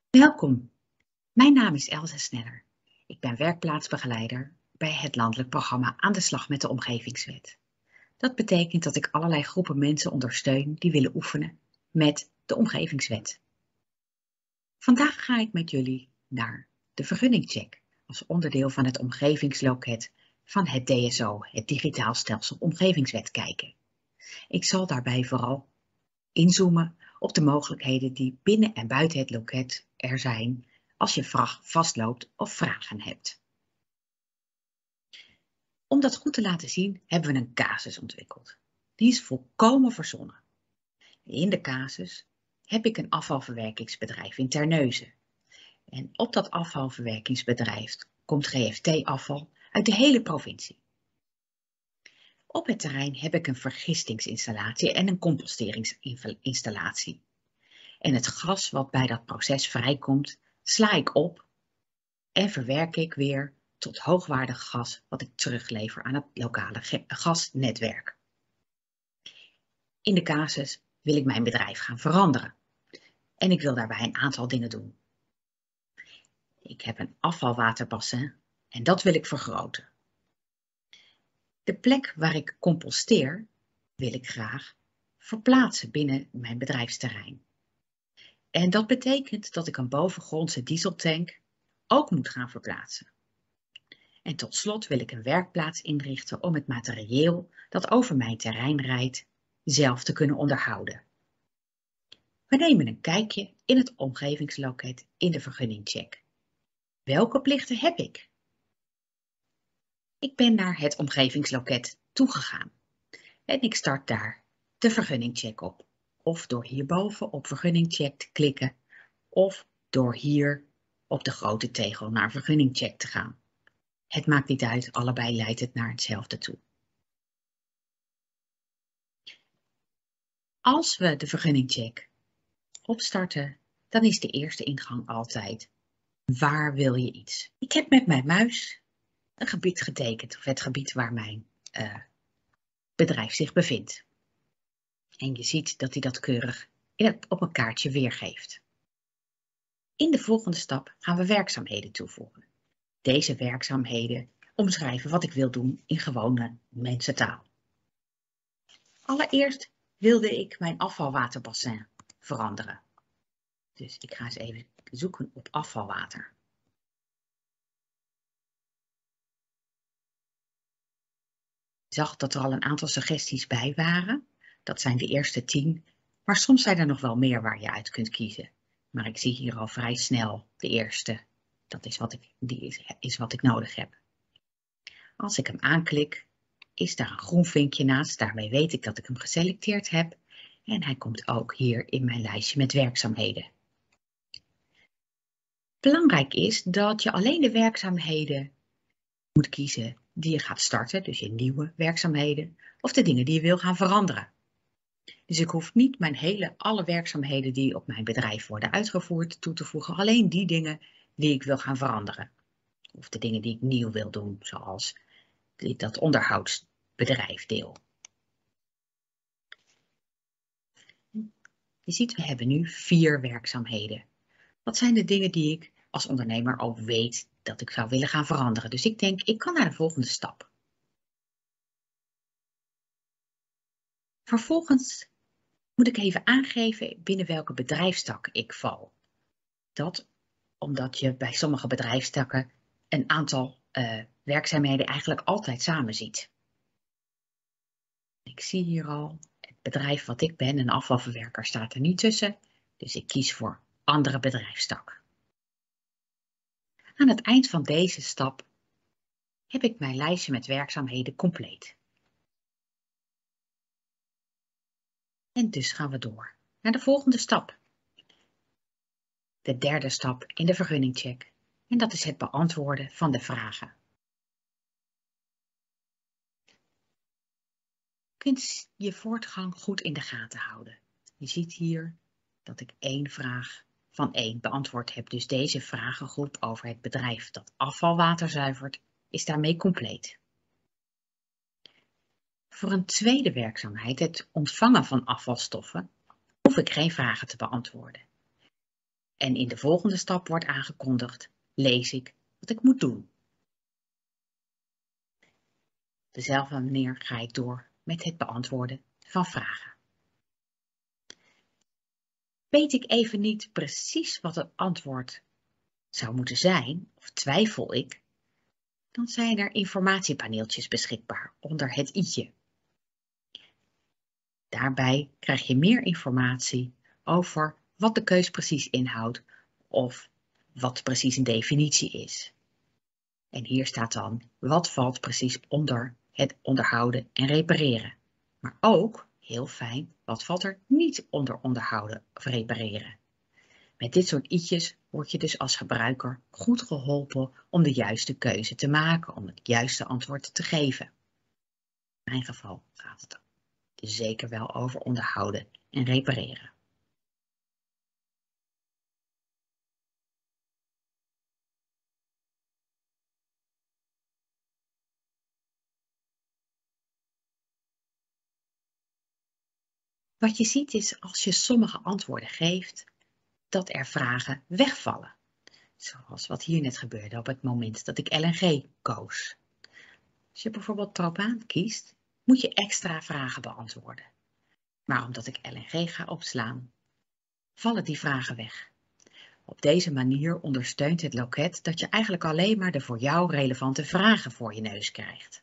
Welkom, mijn naam is Elsa Sneller. Ik ben werkplaatsbegeleider bij het landelijk programma Aan de slag met de Omgevingswet. Dat betekent dat ik allerlei groepen mensen ondersteun die willen oefenen met de Omgevingswet. Vandaag ga ik met jullie naar de vergunningcheck als onderdeel van het omgevingsloket van het DSO, het Digitaal Stelsel Omgevingswet, kijken. Ik zal daarbij vooral inzoomen op de mogelijkheden die binnen en buiten het loket er zijn als je vastloopt of vragen hebt. Om dat goed te laten zien hebben we een casus ontwikkeld. Die is volkomen verzonnen. In de casus heb ik een afvalverwerkingsbedrijf in Terneuzen. En op dat afvalverwerkingsbedrijf komt GFT-afval uit de hele provincie. Op het terrein heb ik een vergistingsinstallatie en een composteringsinstallatie. En het gas wat bij dat proces vrijkomt, sla ik op en verwerk ik weer tot hoogwaardig gas wat ik teruglever aan het lokale gasnetwerk. In de casus wil ik mijn bedrijf gaan veranderen. En ik wil daarbij een aantal dingen doen. Ik heb een afvalwaterbassin en dat wil ik vergroten. De plek waar ik composteer wil ik graag verplaatsen binnen mijn bedrijfsterrein. En dat betekent dat ik een bovengrondse dieseltank ook moet gaan verplaatsen. En tot slot wil ik een werkplaats inrichten om het materieel dat over mijn terrein rijdt zelf te kunnen onderhouden. We nemen een kijkje in het omgevingsloket in de vergunningcheck. Welke plichten heb ik? Ik ben naar het omgevingsloket toegegaan en ik start daar de vergunningcheck op. Of door hierboven op vergunningcheck te klikken of door hier op de grote tegel naar vergunningcheck te gaan. Het maakt niet uit, allebei leidt het naar hetzelfde toe. Als we de vergunningcheck opstarten, dan is de eerste ingang altijd: waar wil je iets? Ik heb met mijn muis een gebied getekend, of het gebied waar mijn bedrijf zich bevindt. En je ziet dat hij dat keurig op een kaartje weergeeft. In de volgende stap gaan we werkzaamheden toevoegen. Deze werkzaamheden omschrijven wat ik wil doen in gewone mensentaal. Allereerst wilde ik mijn afvalwaterbassin veranderen. Dus ik ga eens even zoeken op afvalwater. Ik zag dat er al een aantal suggesties bij waren. Dat zijn de eerste 10, maar soms zijn er nog wel meer waar je uit kunt kiezen. Maar ik zie hier al vrij snel de eerste. Dat is wat ik nodig heb. Als ik hem aanklik, is daar een groen vinkje naast. Daarmee weet ik dat ik hem geselecteerd heb. En hij komt ook hier in mijn lijstje met werkzaamheden. Belangrijk is dat je alleen de werkzaamheden moet kiezen die je gaat starten, dus je nieuwe werkzaamheden, of de dingen die je wil gaan veranderen. Dus ik hoef niet alle werkzaamheden die op mijn bedrijf worden uitgevoerd toe te voegen, alleen die dingen die ik wil gaan veranderen. Of de dingen die ik nieuw wil doen, zoals dat onderhoudsbedrijfdeel. Je ziet, we hebben nu 4 werkzaamheden. Wat zijn de dingen die ik als ondernemer ook weet dat ik zou willen gaan veranderen? Dus ik denk, ik kan naar de volgende stap. Vervolgens moet ik even aangeven binnen welke bedrijfstak ik val. Dat omdat je bij sommige bedrijfstakken een aantal werkzaamheden eigenlijk altijd samen ziet. Ik zie hier al, het bedrijf wat ik ben, een afvalverwerker, staat er niet tussen. Dus ik kies voor andere bedrijfstak. Aan het eind van deze stap heb ik mijn lijstje met werkzaamheden compleet. En dus gaan we door naar de volgende stap. De derde stap in de vergunningcheck. En dat is het beantwoorden van de vragen. Je kunt je voortgang goed in de gaten houden. Je ziet hier dat ik 1 vraag van 1 beantwoord heb. Dus deze vragengroep over het bedrijf dat afvalwater zuivert, is daarmee compleet. Voor een tweede werkzaamheid, het ontvangen van afvalstoffen, hoef ik geen vragen te beantwoorden. en in de volgende stap wordt aangekondigd, lees ik wat ik moet doen. Op dezelfde manier ga ik door met het beantwoorden van vragen. Weet ik even niet precies wat het antwoord zou moeten zijn, of twijfel ik, dan zijn er informatiepaneeltjes beschikbaar onder het i'tje. Daarbij krijg je meer informatie over wat de keus precies inhoudt of wat precies een definitie is. En hier staat dan wat valt precies onder het onderhouden en repareren. Maar ook, heel fijn, wat valt er niet onder onderhouden of repareren. Met dit soort i'tjes word je dus als gebruiker goed geholpen om de juiste keuze te maken, om het juiste antwoord te geven. In mijn geval gaat het dus zeker wel over onderhouden en repareren. Wat je ziet is als je sommige antwoorden geeft, dat er vragen wegvallen. Zoals wat hier net gebeurde op het moment dat ik LNG koos. Als je bijvoorbeeld propaan kiest, moet je extra vragen beantwoorden. Maar omdat ik LNG ga opslaan, vallen die vragen weg. Op deze manier ondersteunt het loket dat je eigenlijk alleen maar de voor jou relevante vragen voor je neus krijgt.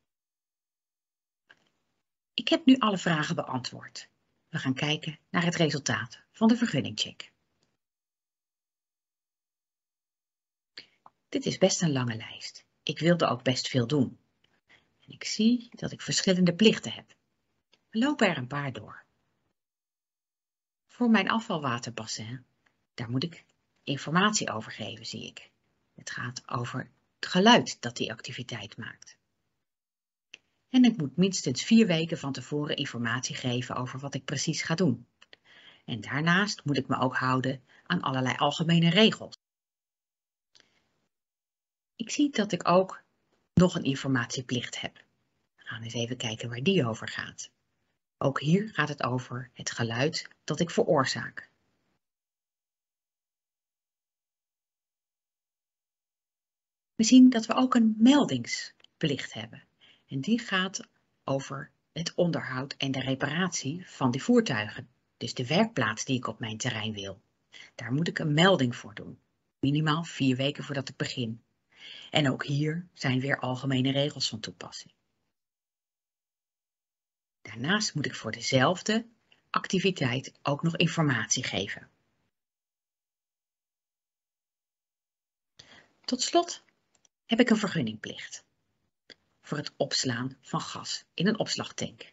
Ik heb nu alle vragen beantwoord. We gaan kijken naar het resultaat van de vergunningcheck. Dit is best een lange lijst. Ik wilde ook best veel doen. En ik zie dat ik verschillende plichten heb. We lopen er een paar door. Voor mijn afvalwaterbassin, daar moet ik informatie over geven, zie ik. Het gaat over het geluid dat die activiteit maakt. En ik moet minstens 4 weken van tevoren informatie geven over wat ik precies ga doen. En daarnaast moet ik me ook houden aan allerlei algemene regels. Ik zie dat ik ook nog een informatieplicht heb. We gaan eens even kijken waar die over gaat. Ook hier gaat het over het geluid dat ik veroorzaak. We zien dat we ook een meldingsplicht hebben. En die gaat over het onderhoud en de reparatie van die voertuigen. Dus de werkplaats die ik op mijn terrein wil. Daar moet ik een melding voor doen. Minimaal 4 weken voordat ik begin. En ook hier zijn weer algemene regels van toepassing. Daarnaast moet ik voor dezelfde activiteit ook nog informatie geven. Tot slot heb ik een vergunningplicht voor het opslaan van gas in een opslagtank.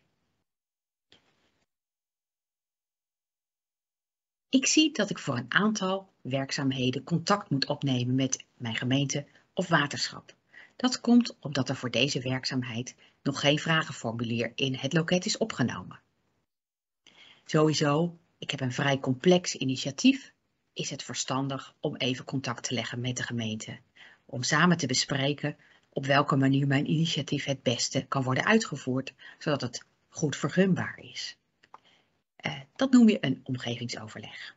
Ik zie dat ik voor een aantal werkzaamheden contact moet opnemen met mijn gemeente of waterschap. Dat komt omdat er voor deze werkzaamheid nog geen vragenformulier in het loket is opgenomen. Sowieso, ik heb een vrij complex initiatief, is het verstandig om even contact te leggen met de gemeente, om samen te bespreken op welke manier mijn initiatief het beste kan worden uitgevoerd, zodat het goed vergunbaar is. Dat noem je een omgevingsoverleg.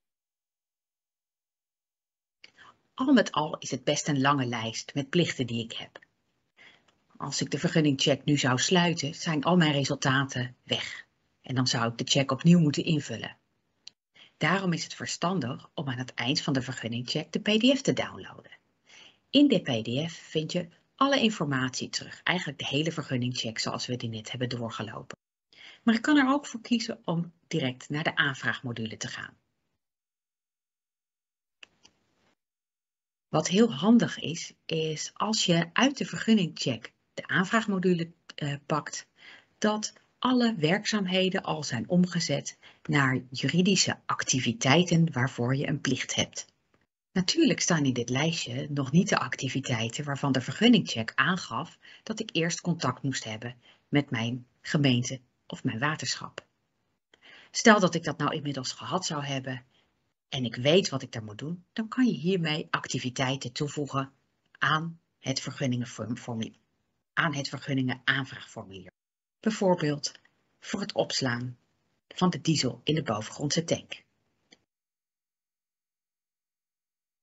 Al met al is het best een lange lijst met plichten die ik heb. Als ik de vergunningcheck nu zou sluiten, zijn al mijn resultaten weg. En dan zou ik de check opnieuw moeten invullen. Daarom is het verstandig om aan het eind van de vergunningcheck de PDF te downloaden. In de PDF vind je alle informatie terug, eigenlijk de hele vergunningcheck zoals we die net hebben doorgelopen. Maar ik kan er ook voor kiezen om direct naar de aanvraagmodule te gaan. Wat heel handig is als je uit de vergunningcheck de aanvraagmodule pakt, dat alle werkzaamheden al zijn omgezet naar juridische activiteiten waarvoor je een plicht hebt. Natuurlijk staan in dit lijstje nog niet de activiteiten waarvan de vergunningcheck aangaf dat ik eerst contact moest hebben met mijn gemeente of mijn waterschap. Stel dat ik dat nou inmiddels gehad zou hebben en ik weet wat ik daar moet doen, dan kan je hiermee activiteiten toevoegen aan het vergunningenaanvraagformulier. Bijvoorbeeld voor het opslaan van de diesel in de bovengrondse tank.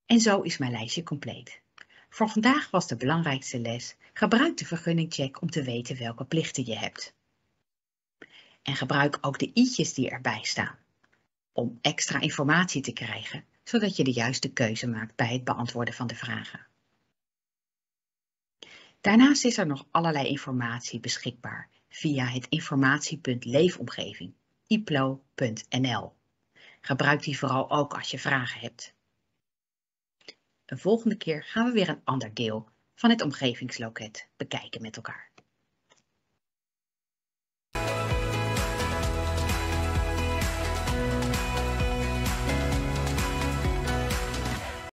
En zo is mijn lijstje compleet. Voor vandaag was de belangrijkste les: gebruik de vergunningcheck om te weten welke plichten je hebt. En gebruik ook de i'tjes die erbij staan, om extra informatie te krijgen, zodat je de juiste keuze maakt bij het beantwoorden van de vragen. Daarnaast is er nog allerlei informatie beschikbaar via het informatiepunt Leefomgeving, iplo.nl. Gebruik die vooral ook als je vragen hebt. Een volgende keer gaan we weer een ander deel van het omgevingsloket bekijken met elkaar.